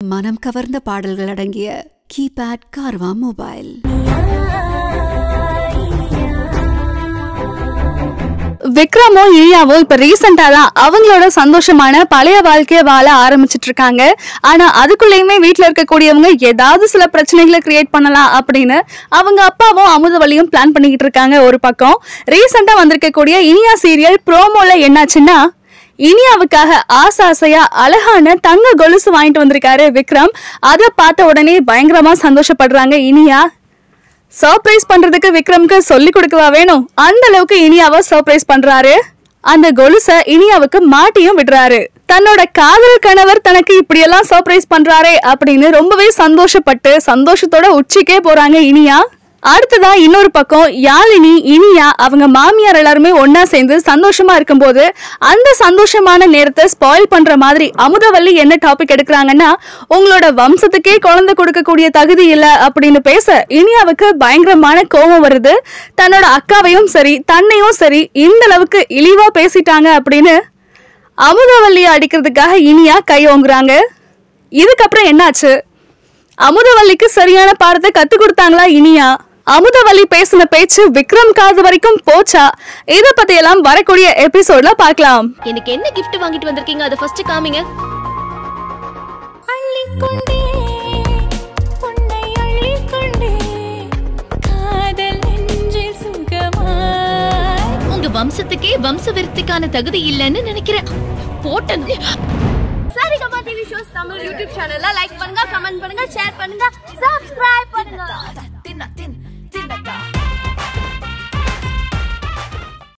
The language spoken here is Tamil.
மனம் கவர்ந்த பாடல்கள் அடங்கிய கீபேட் கார்வா மொபைல். விக்ரமும் இனியாவும் இப்ப ரீசெண்டா தான் அவங்களோட சந்தோஷமான பழைய வாழ்க்கைய வாழ ஆரம்பிச்சிட்டு இருக்காங்க. ஆனா அதுக்குள்ளயுமே வீட்டுல இருக்கக்கூடியவங்க ஏதாவது சில பிரச்சனைகளை கிரியேட் பண்ணலாம் அப்படின்னு அவங்க அப்பாவும் அமுதவல்லியும் பிளான் பண்ணிக்கிட்டு இருக்காங்க. ஒரு பக்கம் ரீசெண்டா வந்திருக்கக்கூடிய இனியா சீரியல் ப்ரோமோல என்னாச்சுன்னா, இனியாவுக்காக ஆசையா அழகான தங்க கொலுசு வாங்கிட்டு வந்திருக்காரு விக்ரம். அதை பார்த்த உடனே பயங்கரமா சந்தோஷப்படுறாங்க இனியா. சர்ப்ரைஸ் பண்றதுக்கு விக்ரம்க்கு சொல்லி கொடுக்கவா வேணும், அந்த அளவுக்கு இனியாவை சர்ப்ரைஸ் பண்றாரு. அந்த கொலுச இனியாவுக்கு மாட்டியும் விடுறாரு. தன்னோட காதல் கணவர் தனக்கு இப்படியெல்லாம் சர்ப்ரைஸ் பண்றாரே அப்படின்னு ரொம்பவே சந்தோஷப்பட்டு சந்தோஷத்தோட உச்சிக்கே போறாங்க இனியா. அடுத்ததா இன்னொரு பக்கம் யாழினி, இனியா அவங்க மாமியார் எல்லாருமே ஒன்னா சேர்ந்து சந்தோஷமா இருக்கும்போது அந்த சந்தோஷமான நேரத்தை ஸ்பாயில் பண்ற மாதிரி அமுதவல்லி என்ன டாபிக் எடுக்கிறாங்கன்னா, உங்களோட வம்சத்துக்கே குழந்தை கொடுக்கக்கூடிய தகுதி இல்லை அப்படின்னு பேச இனியாவுக்கு பயங்கரமான கோபம் வருது. தன்னோட அக்காவையும் சரி தன்னையும் சரி இந்த அளவுக்கு இழிவா பேசிட்டாங்க அப்படின்னு அமுதவல்லியை அடிக்கிறதுக்காக இனியா கை ஓங்குறாங்க. இதுக்கப்புறம் என்னாச்சு? அமுதவல்லிக்கு சரியான பாடத்தை கத்து கொடுத்தாங்களா இனியா? அமுதவல்லி பேசின பேச்சு விக்ரம் காது வரைக்கும் போச்சா? இத பத்தி எல்லாம் வரக்கூடிய எபிசோட்ல பார்க்கலாம். எனக்கு என்ன கிஃப்ட் வாங்கிட்டு வந்திருக்கீங்க, அத ஃபர்ஸ்ட் காமிங்க. அள்ளிக்கொண்டே உன்னை அள்ளிக்கொண்டே காதல் நெஞ்சில் சுகமாய். உங்க வம்சத்துக்கே வம்ச விருத்திக்கான தகுதி இல்லைன்னு நினைக்கிறேன். போட்டேன். Saregama TV shows Tamil YouTube சேனல்ல லைக் பண்ணுங்க, கமெண்ட் பண்ணுங்க, ஷேர் பண்ணுங்க, சப்ஸ்கிரைப் பண்ணுங்க.